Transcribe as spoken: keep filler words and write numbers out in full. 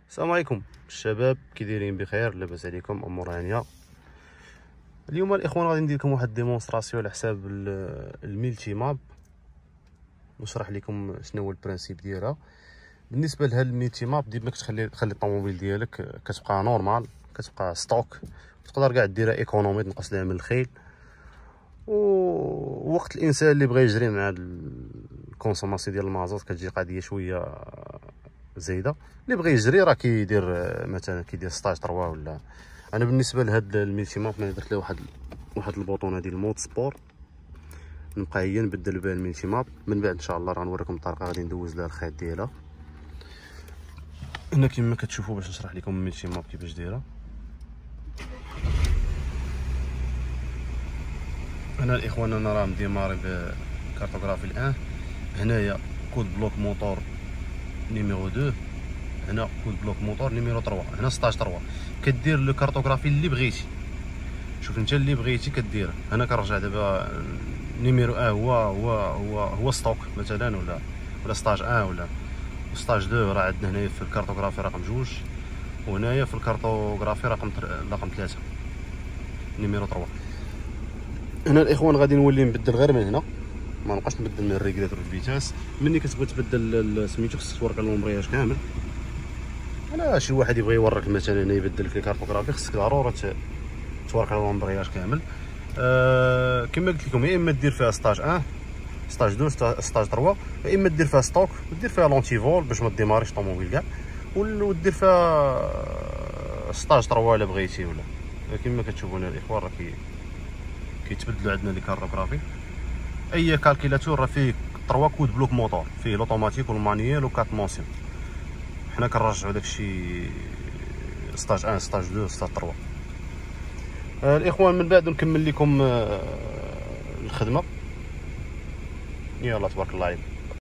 السلام عليكم الشباب، كي دايرين؟ بخير؟ لاباس عليكم؟ امور هانيه. اليوم الاخوان غادي ندير لكم واحد ديمونستراسيون على حساب الميلتي ماب، نشرح لكم شنو هو البرانسيب ديالها. بالنسبه لهاد الميلتي ماب، ديما كتخلي تخلي الطوموبيل ديالك كتبقى نورمال، كتبقى ستوك، تقدر كاع ديرها ايكونومي، تنقص لها من الخيل. ووقت الانسان اللي بغى يجري مع الكونسوماسيون ديال المازوت كتجي قضيه شويه زايده. اللي بغى يجري راه كيدير مثلا كيدير ستاج ثلاثة ولا. انا بالنسبه لهاد الميلتي ماب انا درت له واحد واحد البوطونه ديال المود سبور، نبقى هي نبدل بها الميلتي ماب. من بعد ان شاء الله راه نوريكم الطريقه غادي ندوز لها الخيط ديالها. هنا كما كتشوفوا باش نشرح لكم الميلتي ماب كيفاش دايره. هنا الاخوان انا راه مديماري بكارتوغرافي الان. هنايا كود بلوك موتور نيميرو اثنين، هنا كود بلوك موتور نيميرو ثلاثة، هنا ستاج ثلاثة. كدير لو كارتوغرافي اللي بغيتي، شوف انت اللي بغيتي كديره. هنا كنرجع دابا نيميرو واحد هو هو هو هو ستوك مثلا، ولا ولا ستاج واحد، ولا ستاج اثنين راه عندنا هنايا في الكارتوغرافي رقم جوج، وهنايا في الكارتوغرافي رقم رقم ثلاثة نيميرو ثلاثة. هنا الاخوان غادي نولي نبدل غير من هنا، ما نبقاش نبدل من الريغوليتور فيتاس. ملي كتبغي تبدل سميتو خصك تورك لومبرياج كامل. انا شي واحد يبغي يورك مثلا هنا يبدل لك الكارتوغرافي، خصك ضروري تورك على لومبرياج كامل. أه كما قلت لكم، يا اما دير فيها ستاج واحد، ستاج اثنين، ستاج ثلاثة، يا اما دير فيها ستوك ودير فيها لونتي فول باش ما ديماريش طوموبيل كاع، ودير فيها ستاج ثلاثة الا بغيتي. ولا كما كتشوفوا هنا الاخوان راه كي كيتبدلوا عندنا لي كارتوغرافي. اي كالكيلاتور راه فيه ثلاثة كود بلوك موتور، فيه لوطوماتيك والمانييل وكات مونسيون. حنا كنرجعوا داكشي ستاج واحد، ستاج اثنين، ستاج ثلاثة. آه الاخوان من بعد نكمل لكم آه الخدمه. يلا تبارك الله عليكم.